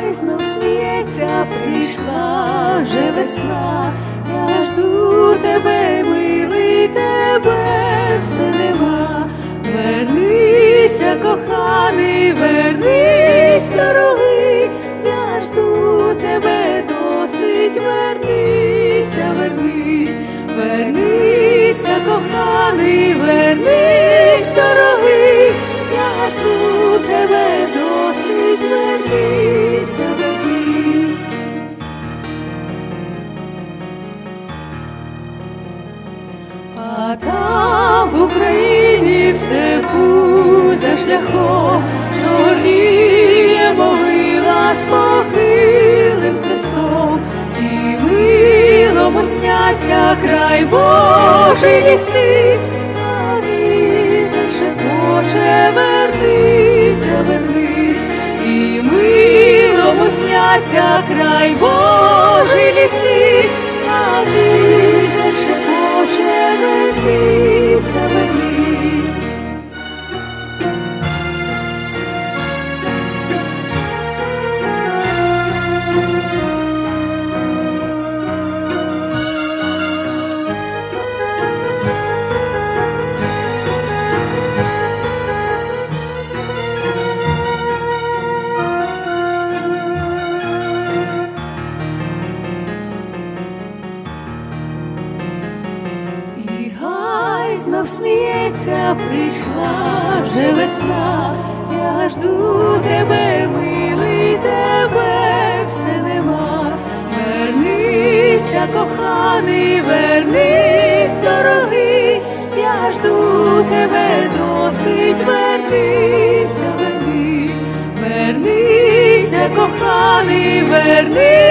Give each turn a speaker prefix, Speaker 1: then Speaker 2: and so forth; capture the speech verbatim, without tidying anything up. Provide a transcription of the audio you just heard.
Speaker 1: хай знов сміється, прийшла вже весна. Я жду тебе, милий, тебе все нема. Вернися, коханий, вернись, дорогий, я жду тебе досить, вернися, вернись, вернися, коханий, вернись, дорогий, я жду тебе досить, вернися, вернись. А там в Україні в степу за шляхом, що горіє могила з похилим хрестом, і милому сняться край Божий ліси, а вітер шепоче, вернися, вернись, і милому сняться край Божий ліси, а вітер шепоче, вернися, вернись. Знов сміється, прийшла вже весна. Я жду тебе, милий, тебе все нема. Вернися, коханий, вернись, дорогий, я жду тебе досить, вернися, вернись, вернися, коханий, вернись.